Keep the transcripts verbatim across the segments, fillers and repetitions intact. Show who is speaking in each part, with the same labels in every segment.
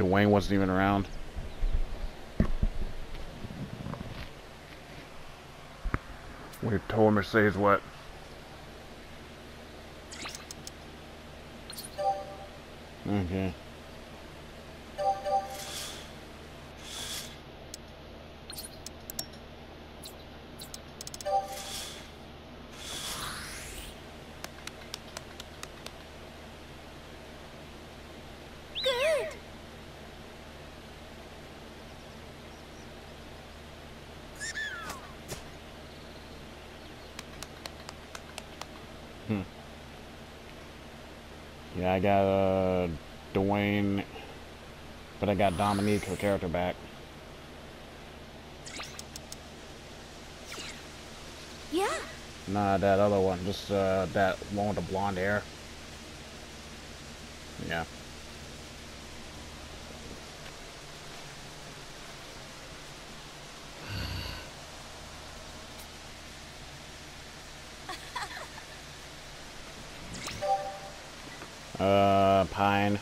Speaker 1: Dwayne wasn't even around. We told Mercedes what? Okay.
Speaker 2: Good.
Speaker 1: Hmm. Yeah, I got uh, Dwayne, but I got Dominique, her character, back.
Speaker 2: Yeah.
Speaker 1: Nah, that other one, just uh, that one with the blonde hair. Yeah. Uh, Pine.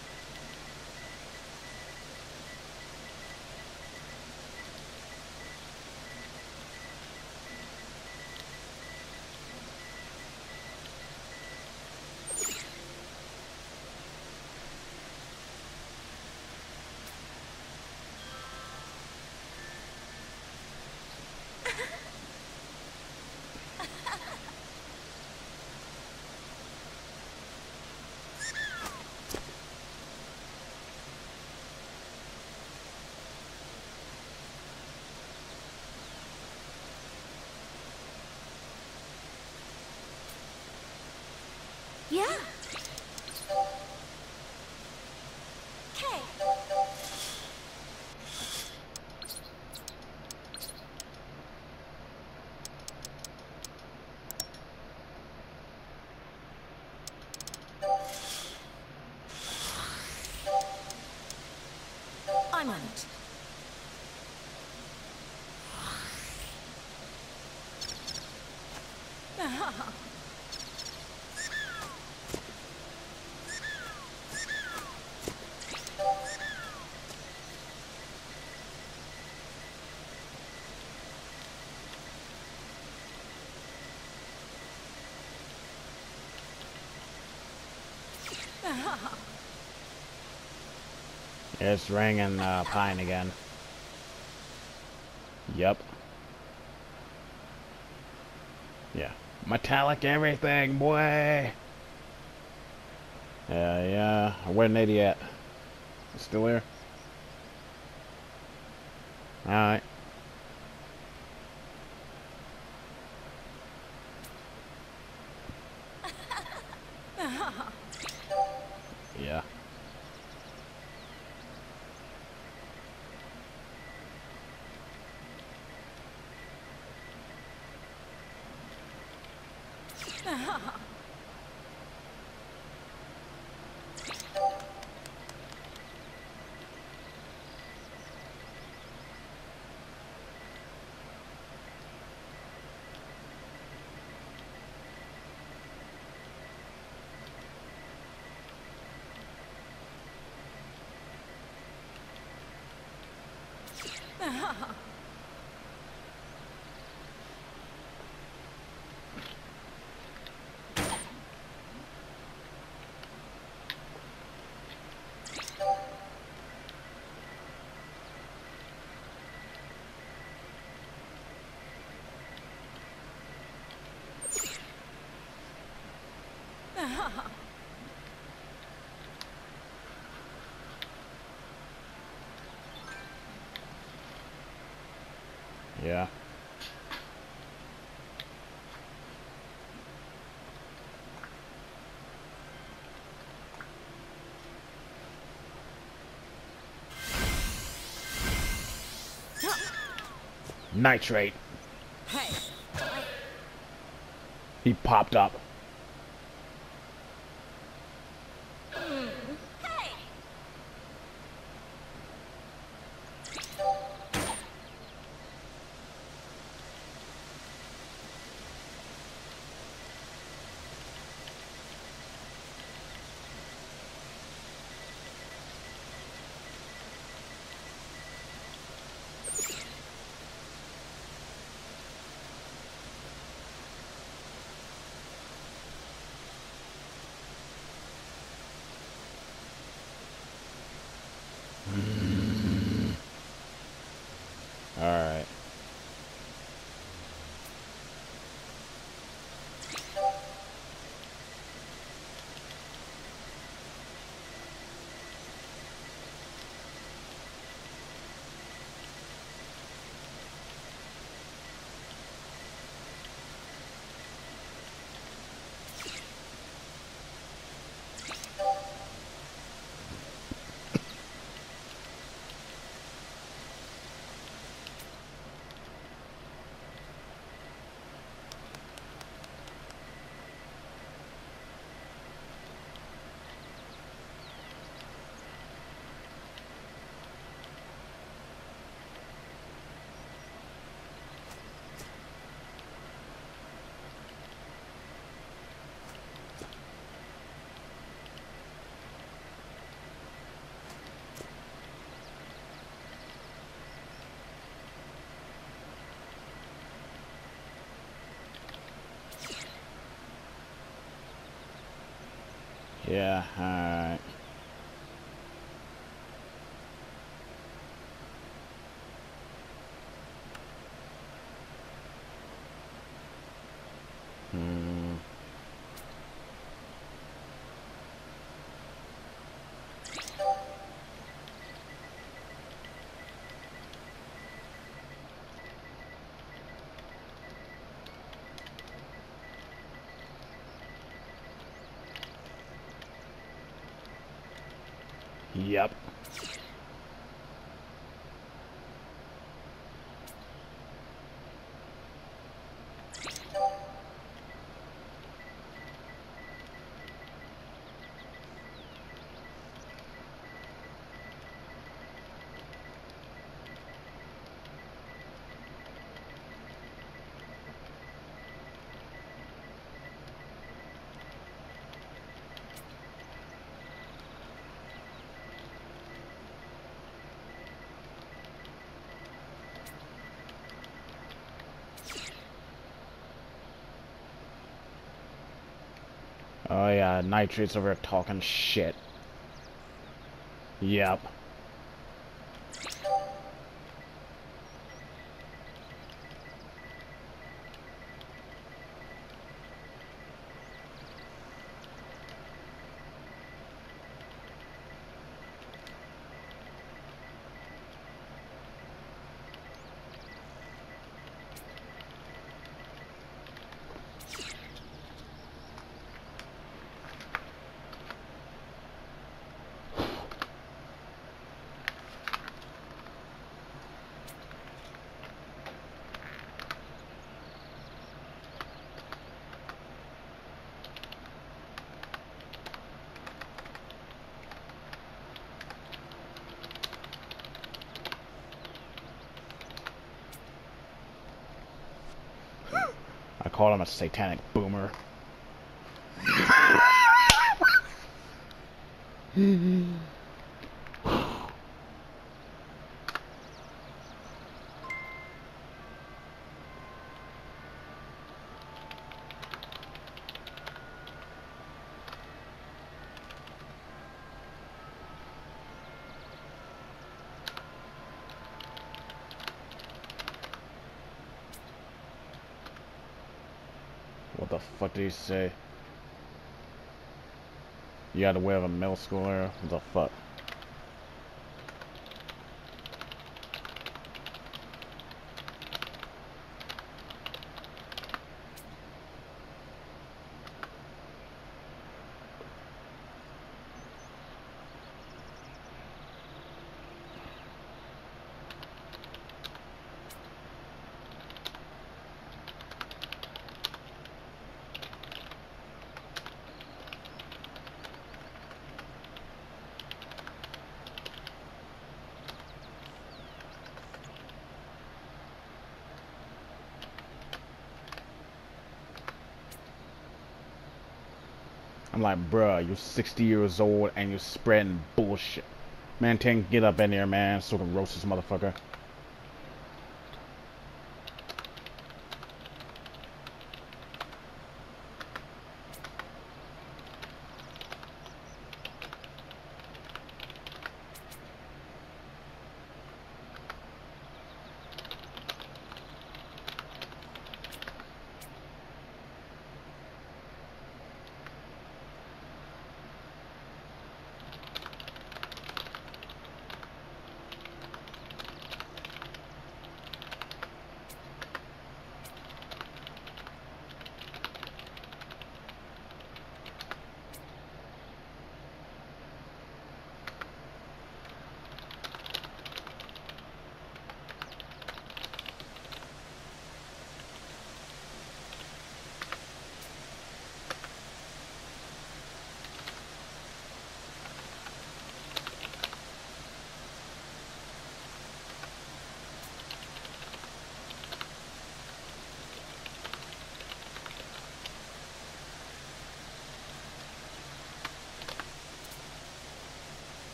Speaker 2: Yeah. Okay. I'm on it.
Speaker 1: It's ringing uh, Pine again. Yep. Yeah. Metallic everything, boy. Yeah, yeah. Where Nady at? Still here? Alright. Yeah. Yeah. Nitrate.
Speaker 2: Hey.
Speaker 1: He popped up.
Speaker 2: Hey.
Speaker 1: Yeah, alright. Hmm. Yep. Oh yeah, Nitrate's over here talking shit. Yep. I call him a satanic boomer. What the fuck did he say? You got to wear a middle schooler? What the fuck? I'm like, bruh, you're sixty years old and you're spreading bullshit. Man, Tank, get up in there, man, so I can roast this motherfucker.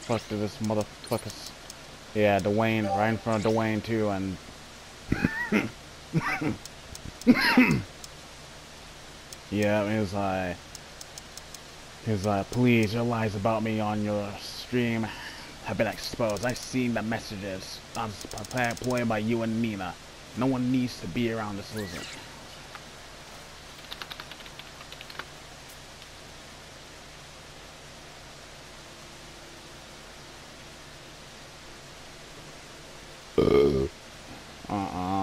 Speaker 1: fuck to this motherfuckers. Yeah, Dwayne, right in front of Dwayne too, and yeah, he was like, he was like, please, your lies about me on your stream have been exposed. I've seen the messages. I'm employed by you and Nina. No one needs to be around this loser. Uh-uh.